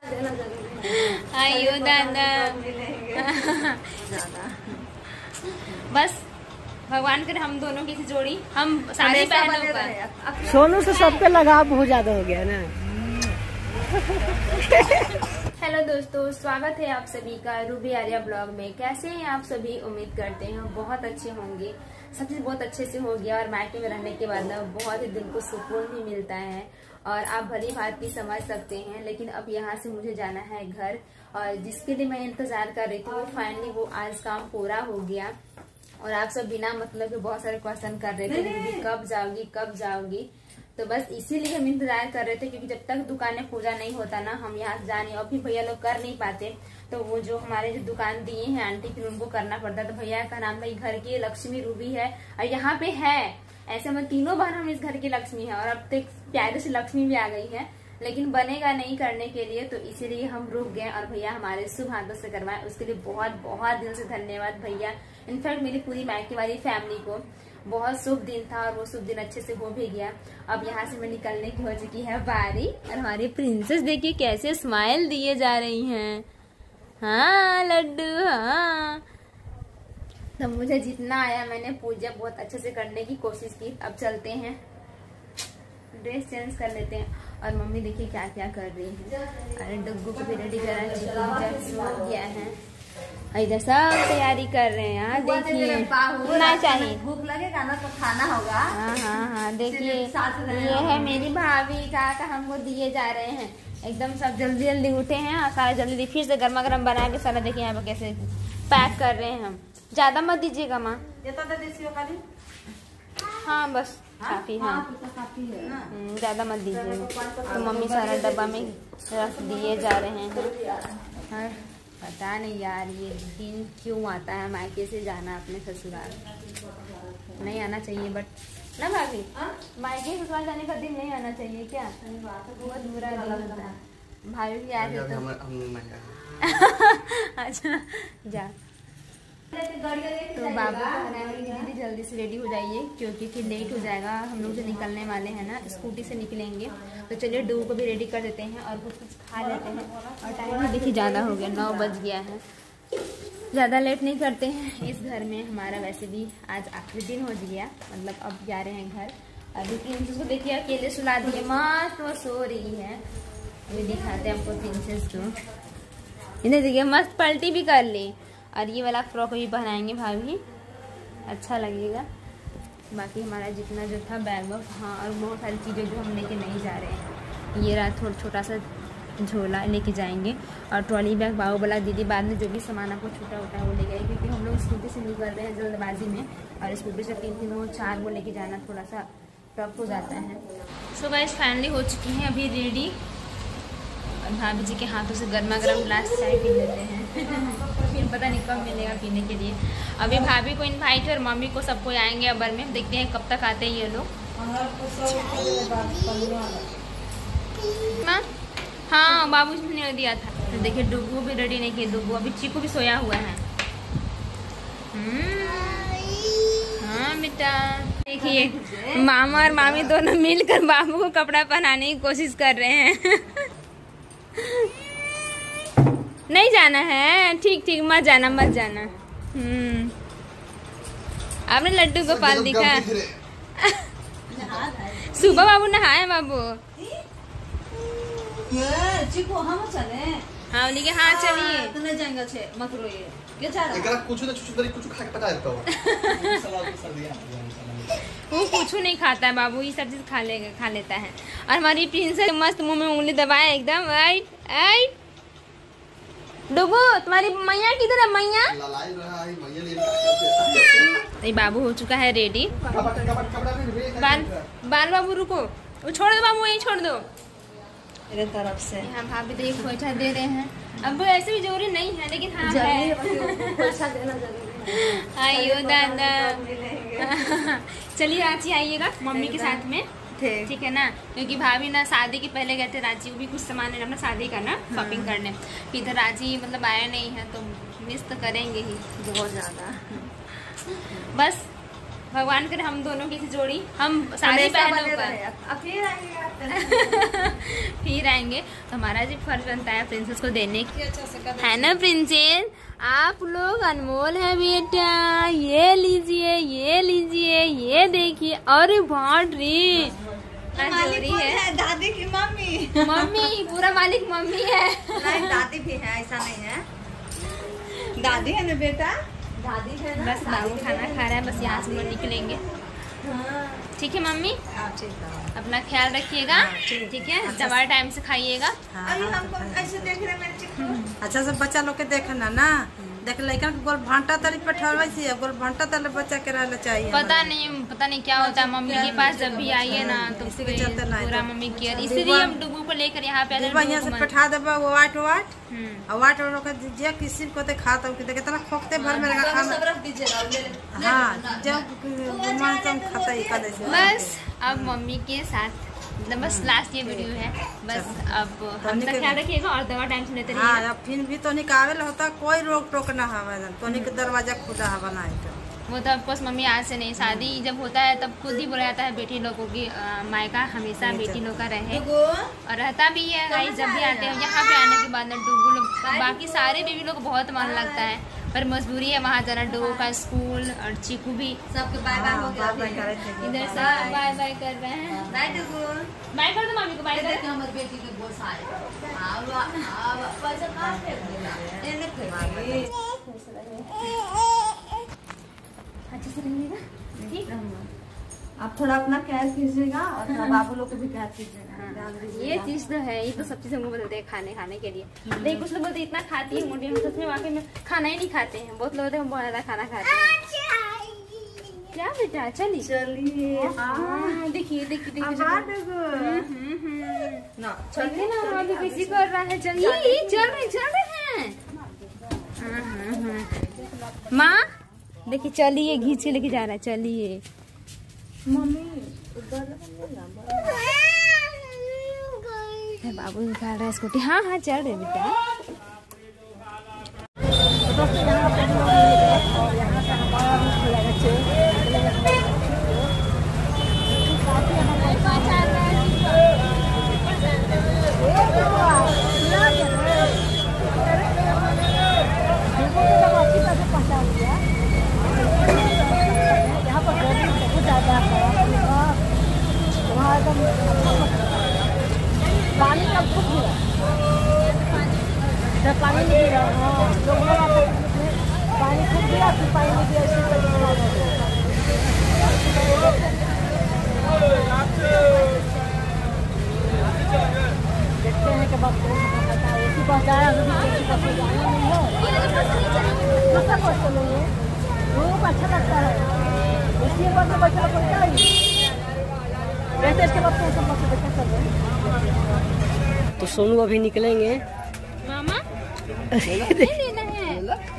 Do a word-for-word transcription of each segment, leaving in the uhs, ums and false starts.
आइयो दादा। बस भगवान करे हम दोनों की जोड़ी, हम सारे बहनों का। सोनू से सबके लगाव बहुत ज्यादा हो गया ना। हेलो दोस्तों, स्वागत है आप सभी का रूबी आर्या ब्लॉग में। कैसे हैं आप सभी? उम्मीद करते हैं बहुत अच्छे होंगे। सब चीज बहुत अच्छे से हो गया और मायके में रहने के बाद ना बहुत ही दिल को सुकून भी मिलता है और आप भली बात भी समझ सकते हैं। लेकिन अब यहाँ से मुझे जाना है घर, और जिसके लिए मैं इंतजार कर रही थी वो फाइनली वो आज काम पूरा हो गया। और आप सब बिना मतलब के बहुत सारे क्वेश्चन कर रहे थे कि कब जाओगी कब जाओगी, तो बस इसीलिए हम इंतजार कर रहे थे, क्योंकि जब तक दुकान में पूजा नहीं होता ना हम यहाँ से जाने और भी भैया लोग कर नहीं पाते, तो वो जो हमारे जो दुकान दिए हैं आंटी फिर उनको करना पड़ता है। तो भैया का नाम भाई घर की लक्ष्मी रूबी है और यहाँ पे है ऐसे में तीनों बहन हम इस घर की लक्ष्मी है, और अब तक प्यारे से लक्ष्मी भी आ गई है, लेकिन बनेगा नहीं करने के लिए, तो इसीलिए हम रुक गए और भैया हमारे शुभ हाथों से करवाए। उसके लिए बहुत बहुत दिल से धन्यवाद भैया, इनफैक्ट मेरी पूरी मायके वाली फैमिली को। बहुत शुभ दिन था और वो शुभ दिन अच्छे से हो भी गया। अब यहाँ से मैं निकलने की हो चुकी है बारी, और हमारी प्रिंसेस देखिए कैसे स्माइल दिए जा रही हैं। हाँ लड्डू हाँ। तो मुझे जितना आया मैंने पूजा बहुत अच्छे से करने की कोशिश की। अब चलते हैं, ड्रेस चेंज कर लेते हैं। और मम्मी देखिए क्या क्या कर रही है। अरे डुग्गू को भी रेडी करा है, सो गया है, इधर सब तैयारी कर रहे हैं। हाँ देखिए ना चाहिए, भूख लगेगा ना तो खाना होगा। हाँ हाँ हाँ देखिए ये है मेरी भाभी का का हमको दिए जा रहे हैं। एकदम सब जल्दी जल्दी उठे हैं और सारा जल्दी जल्दी फिर से गर्मा गर्म बना के सारा देखिए यहाँ पे कैसे पैक कर रहे हैं। हम ज्यादा मत दीजिएगा माँ। हाँ बस काफी है, हाँ ज्यादा मत दीजिएगा। तो मम्मी सारा डब्बा में रख दिए जा रहे हैं। पता नहीं यार ये दिन क्यों आता है मायके से जाना अपने ससुराल। नहीं आना चाहिए बट ना भाभी, मायके ससुराल जाने का दिन नहीं आना चाहिए क्या? बहुत बुरा दिन होता है। भाभी भी आ रही तो अच्छा जा। तो बाबू को बनाने वाली दीदी जल्दी से रेडी हो जाइए, क्योंकि फिर लेट हो जाएगा। हम लोग जो निकलने वाले हैं ना स्कूटी से निकलेंगे, तो चलिए डू को भी रेडी कर देते हैं और कुछ कुछ खा लेते हैं। और टाइम भी देखिए ज़्यादा हो गया, नौ बज गया है। ज़्यादा लेट नहीं करते हैं इस घर में। हमारा वैसे भी आज आखिरी दिन हो गया, मतलब अब जा रहे हैं घर। अभी प्रिंसेस को देखिए अकेले सुला दिए, मस्त वो सो रही है। अभी दिखाते हैं आपको प्रिंसेस को, इन्हें देखिए मस्त पलटी भी कर ली। और ये वाला फ्रॉक भी पहनाएंगे भाभी, अच्छा लगेगा। बाकी हमारा जितना जो था बैग वैग, हाँ और बहुत सारी चीज़ें जो हम लेके नहीं जा रहे हैं। ये रहा थोड़ा छोटा सा झोला लेके जाएंगे, और ट्रॉली बैग बाबू बोला दीदी बाद में जो भी सामान आपको छोटा होता है वो ले गए, क्योंकि हम लोग स्कूटी से निकल रहे हैं जल्दबाजी में, और स्कूटी से तीन तीन वो चार वो लेके जाना थोड़ा सा टफ हो जाता है। सो गाइस फाइनली हो चुकी हैं अभी रेडी, और भाभी जी के हाथों से गर्मा गर्म ग्लास चाय पी लेते हैं। फिर पता नहीं कब मिलेगा पीने के लिए। अभी भाभी को इनवाइट और मम्मी को सबको आएंगे अबर में, देखते हैं कब तक आते हैं ये लोग। हाँ बाबू ने दिया था। तो देखिए डुगू भी रेडी नहीं किए, डुगू अभी चीकू भी सोया हुआ है। हाँ बेटा देखिए मामा और मामी दोनों मिलकर बाबू को कपड़ा पहनाने की कोशिश कर रहे हैं। नहीं जाना है, ठीक ठीक मत जाना मत जाना। हम्म आपने लड्डू गोपाल दिखा। सुबह बाबू नहाए बाबू। हम चले हाँ बोलिए हाँ चलिए। तो नहीं जाएंगे छे मत रोइए। क्या चाह रहा है? कुछ ना कुछ कुछ खा के पता देता हूं। वो कुछ नहीं खाता है बाबू, ये सब चीज खा ले खा लेता है। और हमारी प्रिंसेस मस्त मुंह में उंगली दबाए एकदम। राइट राइट डुगू तुम्हारी मैया किधर है? मैया ये बाबू हो चुका है रेडी। बाल बाल बाबू रुको, वो छोड़ दो बाबू, वही छोड़ दो मेरे तरफ से। यहाँ भाभी तो एक खोइछा दे रहे हैं। अब ऐसे भी जरूरी नहीं है, लेकिन हाँ आइयो दादा। चलिए रांची आइएगा मम्मी के साथ में, ठीक है ना, क्योंकि भाभी ना शादी के पहले गए थे रांची, वो भी कुछ सामान है अपना शादी का ना शॉपिंग करने। फिर इधर रांची मतलब आया नहीं है, तो मिस तो करेंगे ही बहुत ज़्यादा। बस भगवान करे हम दोनों की जोड़ी हम साड़ी पहनकर फिर आएंगे। तो हमारा जी फर्ज बनता है प्रिंसेस को देने की, है ना प्रिंसेस? आप लोग अनमोल है बेटा, ये लीजिए ये लीजिए ये देखिए। अरे बहुत री मालिक है, है दादी की मम्मी मम्मी पूरा मालिक मम्मी है। नहीं दादी भी है, ऐसा नहीं है, दादी है ना बेटा, दादी है ना। बस बाबू खाना खा रहा है, बस यहाँ से हम लोग निकलेंगे। ठीक है मम्मी, अपना ख्याल रखिएगा, ठीक है? दवा टाइम से खाइएगा। अरे हमको ऐसे देख रहे मेरे चिकन। अच्छा सब बच्चा लोग के देखना ना, देख लड़का गोल भांटा तरी पे ठहरवाई सी, गोल भांटा तले बच्चा के रहना चाहिए। पता नहीं पता नहीं क्या होता है मम्मी के पास, जब भी आइए ना तो इसी के चलते ना पूरा मम्मी केयर, इसलिए हम डुगू को लेकर यहाँ पे यहाँ से बैठा देबा वो वाट वाट और वाट वाट दीजिए, किसी को खाता हूँ कितना खोखते भर में लगा खाना। हाँ जब खाता ही कर दे। बस अब मम्मी के साथ बस लास्ट ये वीडियो है, बस अब हम तक ख्याल रखिएगा और दवा टाइम से लेते रहिए। हाँ अब फिर भी तो निकाल होता, कोई रोक टोक ना हवा, तो दरवाजा खुला हवा ना है। वो तो ऑफकोर्स मम्मी आज से नहीं, शादी जब होता है तब खुद ही बोला जाता है बेटी लोगों की मायका हमेशा बेटी लोग का रहे, और रहता भी है। गाइस जब भी आते हैं यहाँ पे आने के बाद ना डुगू लोग बाकी सारे बेबी लोग बहुत मन लगता है, पर मजबूरी है वहाँ जाना, डुगू का स्कूल और चीकू भी सबके बाय बाय हो गया। इधर सब बाय बाय कर रहे हैं, बाय डुगू बाय कर दो मम्मी को, बाय कर हमारी बेटी के बहुत सारे अच्छे से रहिएगा, ठीक? आप थोड़ा अपना ख्याल कीजिएगा और थोड़ा बाबू लोग को भी ख्याल कीजिएगा। ये चीज तो है, ये तो सब चीज हमको बदलते हैं खाने खाने के लिए। लेकिन कुछ लोग बोलते इतना खाती है मोटी, हम सच में वाकई में खाना ही नहीं खाते हैं। बहुत लोग हम बहुत ज्यादा खाना खाते हैं। क्या बेटा चलिए चलिए देखिए देखिए देखिए चलिए ना, अभी किसी कर रहा है, चलिए चल रहे चल रहे हैं। माँ देखिए चलिए, घींच के लेके जा रहा है, चलिए बाबू निकाल रहा है स्कूटी। हाँ हाँ चल रहे बेटा। पानी का खूब गिरा, जब पानी नहीं गिरा पानी खूब गिरा, फिर पानी नहीं गिरा, देखते हैं कि बस ऐसी बस आया नहीं हो, दूसरा बस चलेंगे, वो अच्छा लगता है, इसी बस में बच्चा पड़ता है। इसके बाद तो सब बच्चे देखे चल रहे। तो सोनू अभी निकलेंगे मामा नहीं लेना है,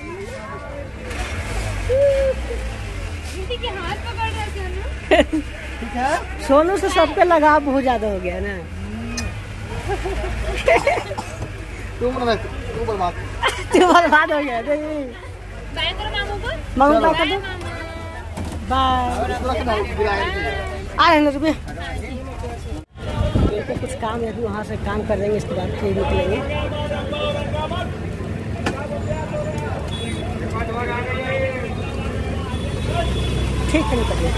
के हाथ पकड़ रहा है सोनू से सबके लगाव बहुत ज्यादा हो गया ना। तू बर्बाद तू बर्बाद हो गया। बाय करो मामू को, मामू बाय कर दो, बाय आए ना रुपये। तो कुछ काम है, वहाँ से काम कर देंगे, इसके बाद फिर निकलेंगे। ठीक है निकलिए,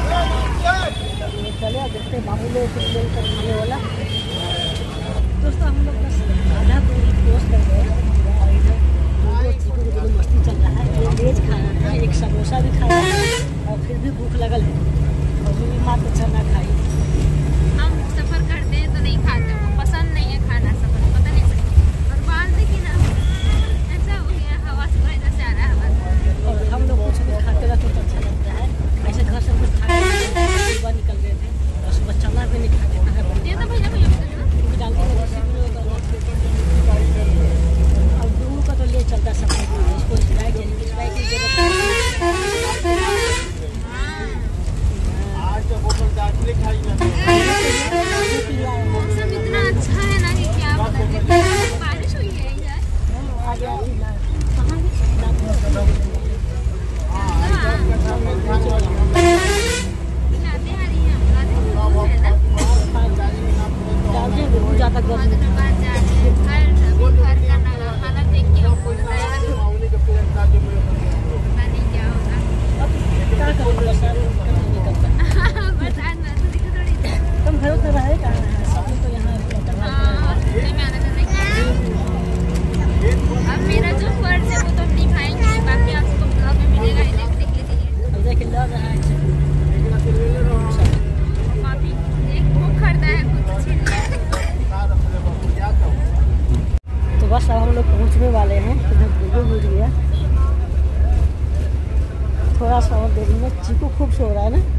चले देखते बाबू लोग कुछ देर तक खाने वाला। दोस्तों हम लोग बस आधा दूरी क्रॉस कर गए और इधर दो चीकू की दोनों मस्ती चल रहा है। एक वेज खाना था, एक समोसा भी खाया और फिर भी भूख लगल है और भी मात्र चना खाई। हम सफर करते हैं तो नहीं खाते, वो पसंद नहीं है खाना सफर, पता नहीं और बाहर देखिए ना ऐसा हो गया, हवा से इधर से आ रहा है हवा, और हम लोग कुछ भी खाते रहते तो अच्छा लगता है। ऐसे घर से कुछ खा सुबह निकल गए थे और सुबह चना भी नहीं खाते, ये तो भैया भैया डालते हैं पहुंचने वाले हैं। इधर गुड्डू मिल गया, थोड़ा सा और देर में। चीकू खूब सो रहा है ना।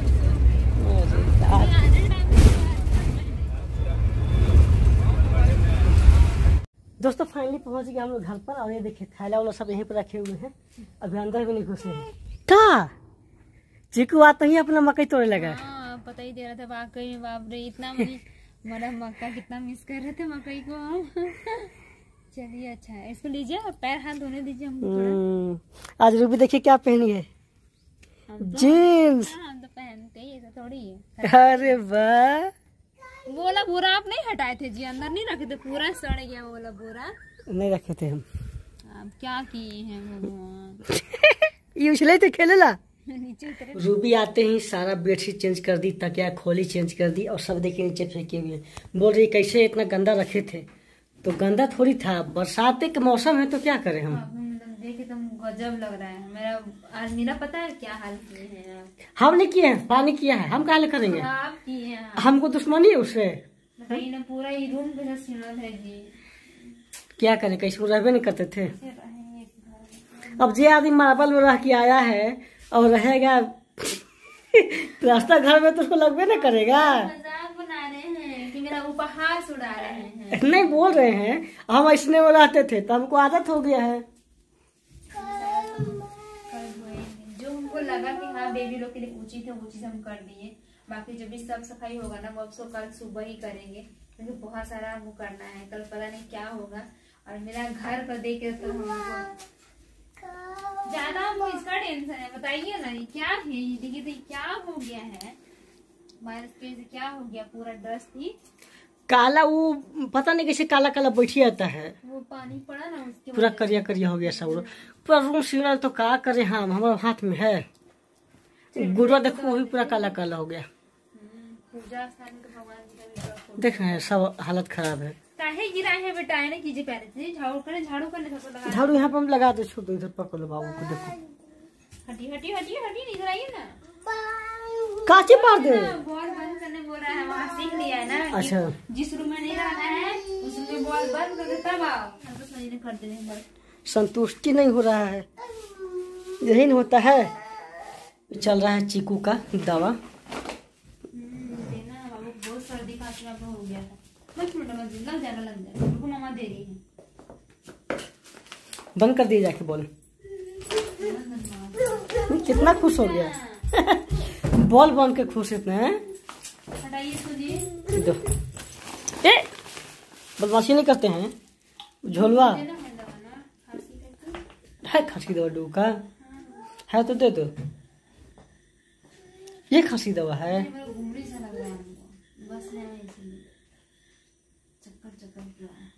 दोस्तों फाइनली पहुंच गए हम लोग घर पर। और ये देखिए थैला वाला सब यहीं पर रखे हुए हैं, अभी अंदर भी नहीं घुसे हैं। क्या चीकू आता ही अपना मकई तोड़े लगा। हाँ, पता ही दे रहा था वाकई में। बाप रे, इतना मेरा मक्का कितना मिस कर रहे थे मकई को हम। चलिए अच्छा है, इसको लीजिए पैर हाथ धोने दीजिए हमको। आज रूबी देखिए क्या पहनी है, जीन्स। हम तो पहनते ही ऐसा थोड़ी है। अरे वाह, बोला बोरा आप नहीं हटाए थे जी, अंदर नहीं रखे थे, पूरा सड़ गया बोला बोरा। नहीं रखे थे हम। आप क्या किए हैं भगवान। ये उछले थे खेले ला। नीचे उतरे। रूबी आते ही सारा बेडशीट चेंज कर दी, तकिया खोली चेंज कर दी, और सब देखिए नीचे फेंके हुए। बोल रही कैसे इतना गंदा रखे थे। तो गंदा थोड़ी था, बरसात के मौसम है तो क्या करें हम। देखिए तुम गजब लग रहा है। मेरा आज मेरा पता है क्या हाल किए हैं आप। हम नहीं किए हैं, पानी किया है, हम काहे करेंगे। आप किए हैं। हमको दुश्मनी है उससे। बताइए ना, पूरा ही रूम पे सिमल है जी। क्या करें, कैसे रहबे नहीं करते थे। अब जे आदमी मार्बल में रह के आया है और रहेगा रास्ता घर में, तो उसको लगबे नहीं करेगा। मजाक बना रहे हैं कि मेरा उपहास उड़ा रहे हैं। नहीं बोल रहे हैं, हम ऐसने में रहते थे तो हमको आदत हो गया है। जो हमको लगा कि हाँ बेबी लोग के लिए ऊंची थे, वो चीज हम कर दिए। बाकी जब भी सब सफाई होगा ना, वो अब कल सुबह ही करेंगे, क्योंकि बहुत सारा वो करना है। कल पता नहीं क्या होगा। और मेरा घर पर देख के तो हमको ज्यादा हमको इसका टेंशन है। बताइए ना ये क्या है। ये देखिए तो क्या हो गया है, बारिश की वजह से क्या हो गया, पूरा डस्ट ही काला, वो पता नहीं कैसे काला काला बैठी आता है। वो पानी पड़ा ना उसके पूरा करिया करिया हो गया सब, पूरा रूम सीना। तो क्या करे हम, हमारे हाथ में है। गुरुआ देखो, वो भी पूरा काला काला हो गया। पूजा स्थान के भगवान जी का भी बड़ा देख रहे हैं सब हालत खराब है। काहे गिरा है बेटा, है ना कीजिए पहले से झाड़ू करे, झाड़ू करने सबको लगा। झाड़ू यहाँ पर हम लगा दे, छोड़ दो इधर, पकड़ लो बाबू को। देखो हटी हटी हटी हटी, इधर आइए ना। काची मार दे। बॉल बंद करने बोल रहा है, वहाँ सीख लिया है ना। अच्छा, जिस रूम में नहीं रहना है उस रूम में बॉल बंद कर देता है। हम तो सही नहीं करते हैं, बस संतुष्टि नहीं हो रहा है, यही नहीं होता है। चल रहा है चीकू का दवा। देना बाबू, बहुत सर्दी खांसी आपको हो गया था। बस छोटा मत लग जाएगा, लग जाएगा। उनको मामा दे रही है। बंद कर दिए जाके बोल। कितना खुश हो गया। बॉल बन के खुश इतने हैं। हटाइए इसको जी। दो ए बदमाशी नहीं करते हैं। झोलवा देना है दवा ना, खांसी करके। है, खांसी दवा डू का है तो दे दो। ये खांसी दवा है। घुमरी सा लग रहा है हमको, बस है इसलिए चक्कर चक्कर पूरा।